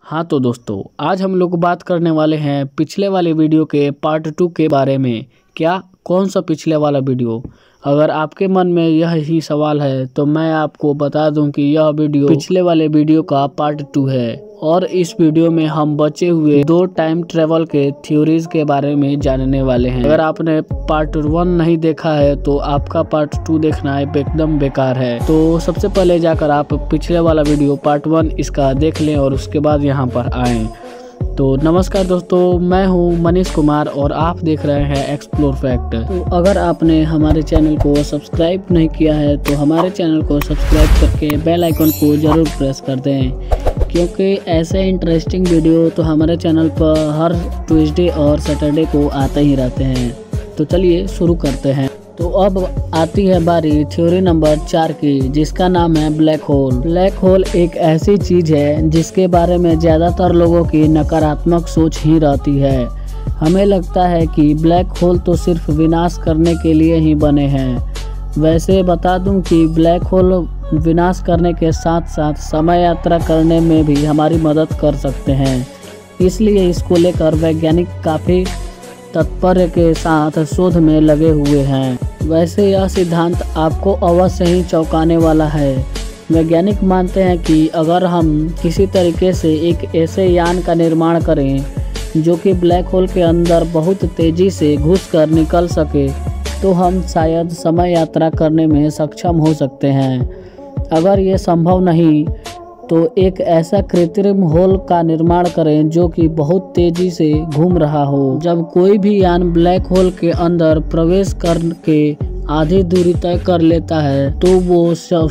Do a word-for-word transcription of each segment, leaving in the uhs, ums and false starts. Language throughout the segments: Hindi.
हाँ तो दोस्तों, आज हम लोग बात करने वाले हैं पिछले वाले वीडियो के पार्ट टू के बारे में। क्या कौन सा पिछले वाला वीडियो? अगर आपके मन में यह ही सवाल है तो मैं आपको बता दूं कि यह वीडियो पिछले वाले वीडियो का पार्ट टू है और इस वीडियो में हम बचे हुए दो टाइम ट्रेवल के थ्योरीज के बारे में जानने वाले हैं। अगर आपने पार्ट वन नहीं देखा है तो आपका पार्ट टू देखना एकदम बेकार है। तो सबसे पहले जाकर आप पिछले वाला वीडियो पार्ट वन इसका देख लें और उसके बाद यहाँ पर आएँ। तो नमस्कार दोस्तों, मैं हूं मनीष कुमार और आप देख रहे हैं एक्सप्लोर फैक्ट। तो अगर आपने हमारे चैनल को सब्सक्राइब नहीं किया है तो हमारे चैनल को सब्सक्राइब करके बेल आइकन को ज़रूर प्रेस कर दें, क्योंकि ऐसे इंटरेस्टिंग वीडियो तो हमारे चैनल पर हर ट्यूसडे और सैटरडे को आते ही रहते हैं। तो चलिए शुरू करते हैं। तो अब आती है बारी थ्योरी नंबर चार की, जिसका नाम है ब्लैक होल। ब्लैक होल एक ऐसी चीज है जिसके बारे में ज़्यादातर लोगों की नकारात्मक सोच ही रहती है। हमें लगता है कि ब्लैक होल तो सिर्फ विनाश करने के लिए ही बने हैं। वैसे बता दूं कि ब्लैक होल विनाश करने के साथ साथ समय यात्रा करने में भी हमारी मदद कर सकते हैं। इसलिए इसको लेकर वैज्ञानिक काफ़ी तत्पर्य के साथ शोध में लगे हुए हैं। वैसे यह सिद्धांत आपको अवश्य ही चौंकाने वाला है। वैज्ञानिक मानते हैं कि अगर हम किसी तरीके से एक ऐसे यान का निर्माण करें जो कि ब्लैक होल के अंदर बहुत तेज़ी से घुसकर निकल सके तो हम शायद समय यात्रा करने में सक्षम हो सकते हैं। अगर ये संभव नहीं तो एक ऐसा कृत्रिम होल का निर्माण करें जो कि बहुत तेजी से घूम रहा हो। जब कोई भी यान ब्लैक होल के अंदर प्रवेश करके आधी दूरी तय कर लेता है तो वो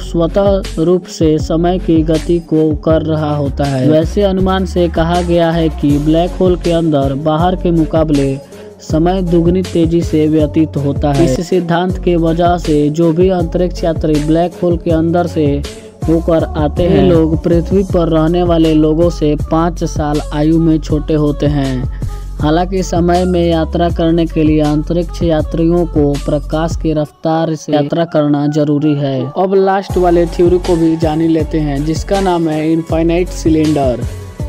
स्वतः रूप से समय की गति को कर रहा होता है। वैसे अनुमान से कहा गया है कि ब्लैक होल के अंदर बाहर के मुकाबले समय दुगनी तेजी से व्यतीत होता है। इस सिद्धांत के वजह से जो भी अंतरिक्ष यात्री ब्लैक होल के अंदर से होकर आते हैं, लोग पृथ्वी पर रहने वाले लोगों से पाँच साल आयु में छोटे होते हैं। हालांकि समय में यात्रा करने के लिए अंतरिक्ष यात्रियों को प्रकाश की रफ्तार से यात्रा करना जरूरी है। अब लास्ट वाले थ्योरी को भी जान ही लेते हैं, जिसका नाम है इनफाइनाइट सिलेंडर।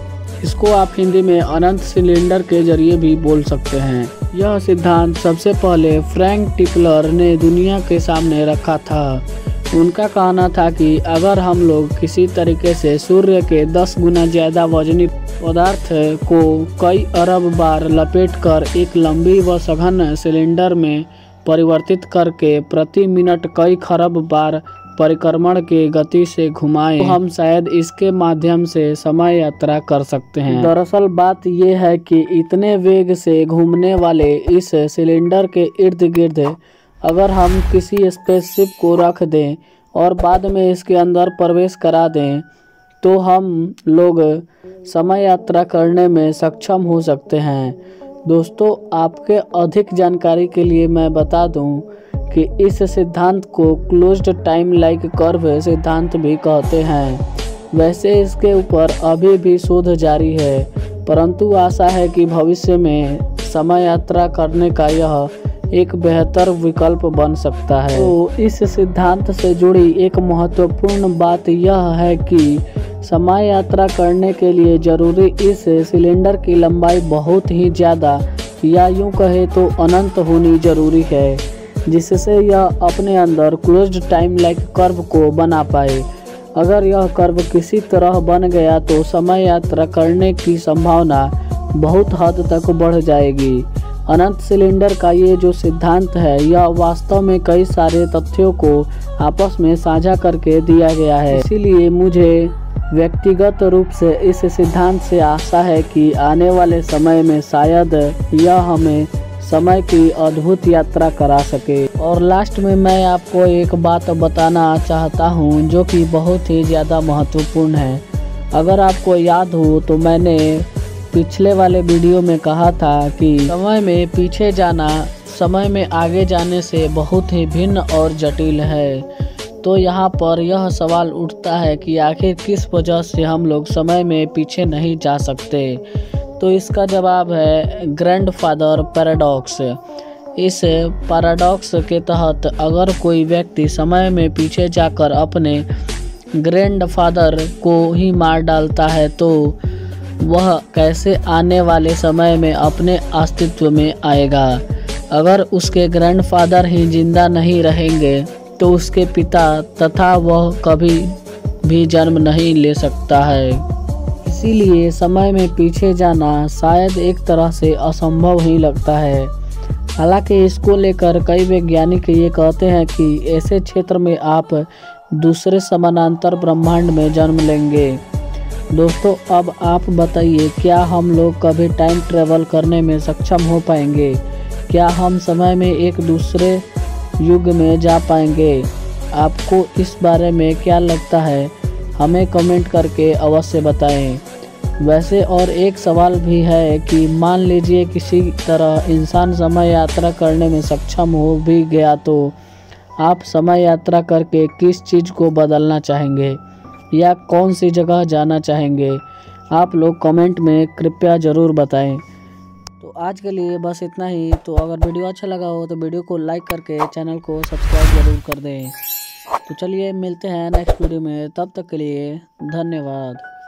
इसको आप हिंदी में अनंत सिलेंडर के जरिए भी बोल सकते हैं। यह सिद्धांत सबसे पहले फ्रैंक टिपलर ने दुनिया के सामने रखा था। उनका कहना था कि अगर हम लोग किसी तरीके से सूर्य के दस गुना ज़्यादा वजनी पदार्थ को कई अरब बार लपेटकर एक लंबी व सघन सिलेंडर में परिवर्तित करके प्रति मिनट कई खरब बार परिक्रमण के गति से घुमाएं, तो हम शायद इसके माध्यम से समय यात्रा कर सकते हैं। दरअसल बात यह है कि इतने वेग से घूमने वाले इस सिलेंडर के इर्द गिर्द अगर हम किसी स्पेसशिप को रख दें और बाद में इसके अंदर प्रवेश करा दें तो हम लोग समय यात्रा करने में सक्षम हो सकते हैं। दोस्तों, आपके अधिक जानकारी के लिए मैं बता दूं कि इस सिद्धांत को क्लोज्ड टाइम लाइक कर्व सिद्धांत भी कहते हैं। वैसे इसके ऊपर अभी भी शोध जारी है, परंतु आशा है कि भविष्य में समय यात्रा करने का यह एक बेहतर विकल्प बन सकता है। तो इस सिद्धांत से जुड़ी एक महत्वपूर्ण बात यह है कि समय यात्रा करने के लिए जरूरी इस सिलेंडर की लंबाई बहुत ही ज़्यादा या यूं कहे तो अनंत होनी जरूरी है, जिससे यह अपने अंदर क्लोज्ड टाइम लाइक कर्व को बना पाए। अगर यह कर्व किसी तरह बन गया तो समय यात्रा करने की संभावना बहुत हद तक बढ़ जाएगी। अनंत सिलेंडर का ये जो सिद्धांत है यह वास्तव में कई सारे तथ्यों को आपस में साझा करके दिया गया है। इसीलिए मुझे व्यक्तिगत रूप से इस सिद्धांत से आशा है कि आने वाले समय में शायद यह हमें समय की अद्भुत यात्रा करा सके। और लास्ट में मैं आपको एक बात बताना चाहता हूँ जो कि बहुत ही ज़्यादा महत्वपूर्ण है। अगर आपको याद हो तो मैंने पिछले वाले वीडियो में कहा था कि समय में पीछे जाना समय में आगे जाने से बहुत ही भिन्न और जटिल है। तो यहाँ पर यह सवाल उठता है कि आखिर किस वजह से हम लोग समय में पीछे नहीं जा सकते। तो इसका जवाब है ग्रैंडफादर पैराडॉक्स। इस पैराडॉक्स के तहत अगर कोई व्यक्ति समय में पीछे जाकर अपने ग्रैंडफादर को ही मार डालता है तो वह कैसे आने वाले समय में अपने अस्तित्व में आएगा। अगर उसके ग्रैंडफादर ही जिंदा नहीं रहेंगे तो उसके पिता तथा वह कभी भी जन्म नहीं ले सकता है। इसीलिए समय में पीछे जाना शायद एक तरह से असंभव ही लगता है। हालांकि इसको लेकर कई वैज्ञानिक ये कहते हैं कि ऐसे क्षेत्र में आप दूसरे समानांतर ब्रह्मांड में जन्म लेंगे। दोस्तों, अब आप बताइए, क्या हम लोग कभी टाइम ट्रेवल करने में सक्षम हो पाएंगे? क्या हम समय में एक दूसरे युग में जा पाएंगे? आपको इस बारे में क्या लगता है? हमें कमेंट करके अवश्य बताएं। वैसे और एक सवाल भी है कि मान लीजिए किसी तरह इंसान समय यात्रा करने में सक्षम हो भी गया तो आप समय यात्रा करके किस चीज़ को बदलना चाहेंगे या कौन सी जगह जाना चाहेंगे? आप लोग कमेंट में कृपया ज़रूर बताएं। तो आज के लिए बस इतना ही। तो अगर वीडियो अच्छा लगा हो तो वीडियो को लाइक करके चैनल को सब्सक्राइब ज़रूर कर दें। तो चलिए मिलते हैं नेक्स्ट वीडियो में, तब तक के लिए धन्यवाद।